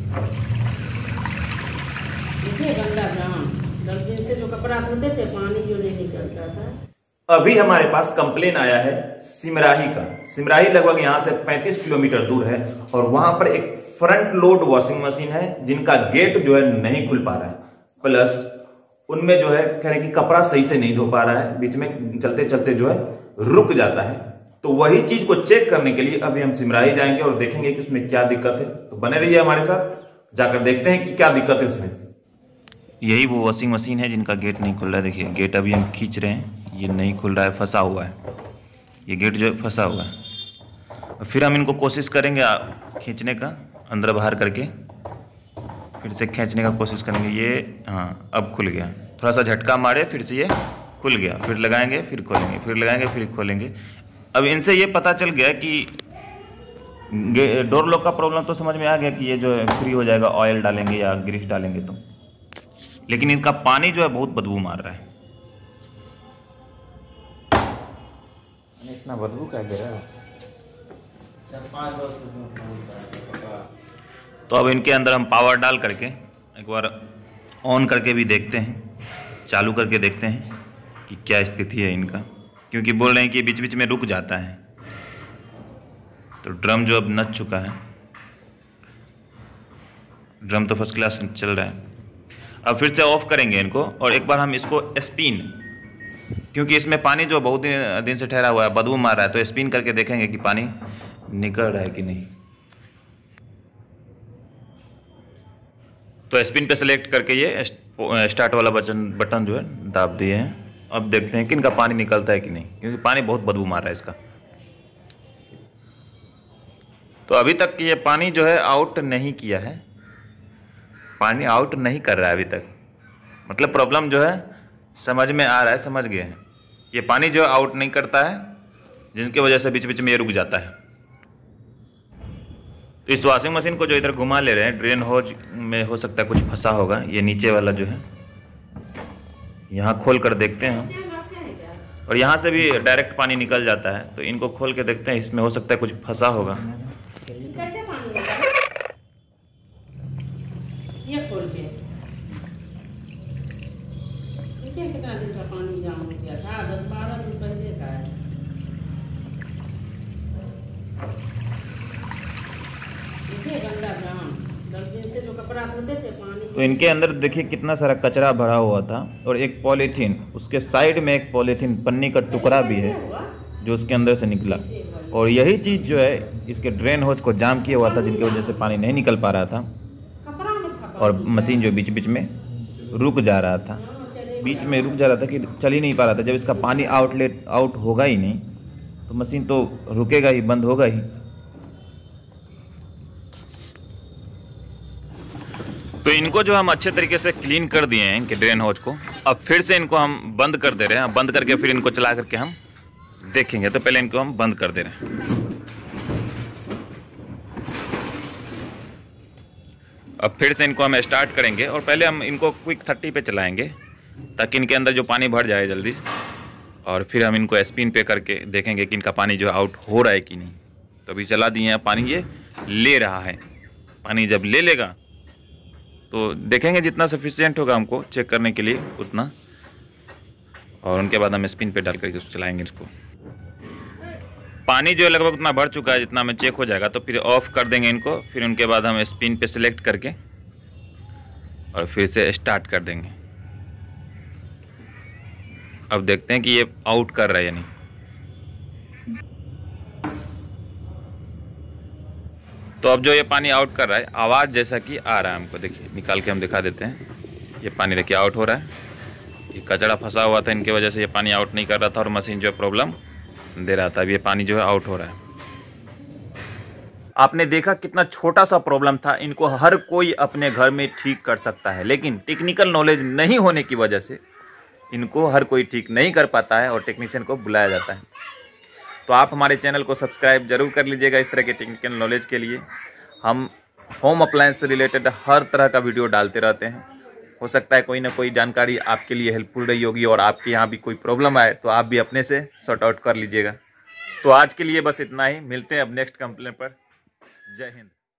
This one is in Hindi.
देखिए गंदा जाम, 10 दिन से जो कपड़ा धोते थे पानी जो नहीं निकलता था। अभी हमारे पास कंप्लेन आया है सिमराही का। सिमराही लगभग यहाँ से 35 किलोमीटर दूर है और वहां पर एक फ्रंट लोड वॉशिंग मशीन है जिनका गेट जो है नहीं खुल पा रहा है, प्लस उनमें जो है कह रहे कि कपड़ा सही से नहीं धो पा रहा है, बीच में चलते चलते जो है रुक जाता है। तो वही चीज को चेक करने के लिए अभी हम सिमराही जाएंगे और देखेंगे कि उसमें क्या दिक्कत है। तो बने रहिए हमारे साथ, जाकर देखते हैं कि क्या दिक्कत है उसमें। यही वो वॉशिंग मशीन है जिनका गेट नहीं खुल रहा है। देखिए गेट अभी हम खींच रहे हैं, ये नहीं खुल रहा है, फंसा हुआ है। ये गेट जो है फंसा हुआ है। फिर हम इनको कोशिश करेंगे खींचने का, अंदर बाहर करके फिर से खींचने का कोशिश करेंगे। ये हाँ अब खुल गया, थोड़ा सा झटका मारे फिर से ये खुल गया, फिर लगाएंगे फिर खोलेंगे, फिर लगाएंगे फिर खोलेंगे। अब इनसे ये पता चल गया कि डोर लॉक का प्रॉब्लम तो समझ में आ गया कि ये जो है फ्री हो जाएगा ऑयल डालेंगे या ग्रीस डालेंगे तो, लेकिन इनका पानी जो है बहुत बदबू मार रहा है। इतना बदबू क्या दे रहा है? तो अब इनके अंदर हम पावर डाल करके एक बार ऑन करके भी देखते हैं, चालू करके देखते हैं कि क्या स्थिति है इनका, क्योंकि बोल रहे हैं कि बीच बीच में रुक जाता है। तो ड्रम जो अब नच चुका है, ड्रम तो फर्स्ट क्लास चल रहा है। अब फिर से ऑफ करेंगे इनको और एक बार हम इसको स्पिन, क्योंकि इसमें पानी जो बहुत दिन से ठहरा हुआ है, बदबू मार रहा है, तो स्पिन करके देखेंगे कि पानी निकल रहा है कि नहीं। तो स्पिन पे सेलेक्ट करके ये स्टार्ट वाला बटन जो है दाब दिए हैं। अब देखते हैं कि इनका पानी निकलता है कि नहीं, क्योंकि पानी बहुत बदबू मार रहा है इसका। तो अभी तक ये पानी जो है आउट नहीं किया है, पानी आउट नहीं कर रहा है अभी तक। मतलब प्रॉब्लम जो है समझ में आ रहा है, समझ गए हैं। ये पानी जो आउट नहीं करता है, जिनकी वजह से बीच बीच में ये रुक जाता है। तो इस वॉशिंग मशीन को जो इधर घुमा ले रहे हैं, ड्रेन होज में हो सकता है कुछ फंसा होगा। ये नीचे वाला जो है यहाँ खोल कर देखते हैं, और यहाँ से भी डायरेक्ट पानी निकल जाता है। तो इनको खोल के देखते हैं, इसमें हो सकता है कुछ फंसा होगा। ये खोल के कितना दिन का पानी जाम हो गया था, 10-12 दिन पहले का है। देखिए गंदा जाम, 10 दिन से जो कपड़ा धोते थे पानी। तो इनके अंदर देखिए कितना सारा कचरा भरा हुआ था, और एक पॉलीथीन, उसके साइड में एक पॉलीथीन पन्नी का टुकड़ा भी है जो उसके अंदर से निकला। और यही चीज़ जो है इसके ड्रेन होज को जाम किया हुआ था, जिनकी वजह से पानी नहीं निकल पा रहा था, और मशीन जो बीच बीच में रुक जा रहा था, बीच में रुक जा रहा था कि चल ही नहीं पा रहा था। जब इसका पानी आउट होगा ही नहीं तो मशीन तो रुकेगा ही, बंद होगा ही। तो इनको जो हम अच्छे तरीके से क्लीन कर दिए हैं इनके ड्रेन होज को, अब फिर से इनको हम बंद कर दे रहे हैं। बंद करके फिर इनको चला करके हम देखेंगे। तो पहले इनको हम बंद कर दे रहे हैं। अब फिर से इनको हम स्टार्ट करेंगे और पहले हम इनको क्विक 30 पे चलाएंगे, ताकि इनके अंदर जो पानी भर जाए जल्दी, और फिर हम इनको स्पिन पे करके देखेंगे कि इनका पानी जो आउट हो रहा है कि नहीं। तो अभी चला दिए हैं, पानी ये ले रहा है। पानी जब ले लेगा तो देखेंगे जितना सफिशिएंट होगा हमको चेक करने के लिए उतना, और उनके बाद हम स्पिन पे डाल करके उसको चलाएंगे। इसको पानी जो है लगभग उतना भर चुका है जितना में चेक हो जाएगा, तो फिर ऑफ कर देंगे इनको। फिर उनके बाद हम स्पिन पे सिलेक्ट करके और फिर से स्टार्ट कर देंगे। अब देखते हैं कि ये आउट कर रहा है या नहीं। तो अब जो ये पानी आउट कर रहा है, आवाज़ जैसा कि आ रहा है हमको, देखिए निकाल के हम दिखा देते हैं। ये पानी देखिए आउट हो रहा है। ये कचरा फंसा हुआ था, इनकी वजह से ये पानी आउट नहीं कर रहा था और मशीन जो प्रॉब्लम दे रहा था। अब ये पानी जो है आउट हो रहा है। आपने देखा कितना छोटा सा प्रॉब्लम था, इनको हर कोई अपने घर में ठीक कर सकता है, लेकिन टेक्निकल नॉलेज नहीं होने की वजह से इनको हर कोई ठीक नहीं कर पाता है और टेक्नीशियन को बुलाया जाता है। तो आप हमारे चैनल को सब्सक्राइब जरूर कर लीजिएगा इस तरह के टेक्निकल नॉलेज के लिए। हम होम अप्लायंस से रिलेटेड हर तरह का वीडियो डालते रहते हैं। हो सकता है कोई ना कोई जानकारी आपके लिए हेल्पफुल रही होगी और आपके यहाँ भी कोई प्रॉब्लम आए तो आप भी अपने से सॉर्ट आउट कर लीजिएगा। तो आज के लिए बस इतना ही, मिलते हैं अब नेक्स्ट कंप्लेंट पर। जय हिंद।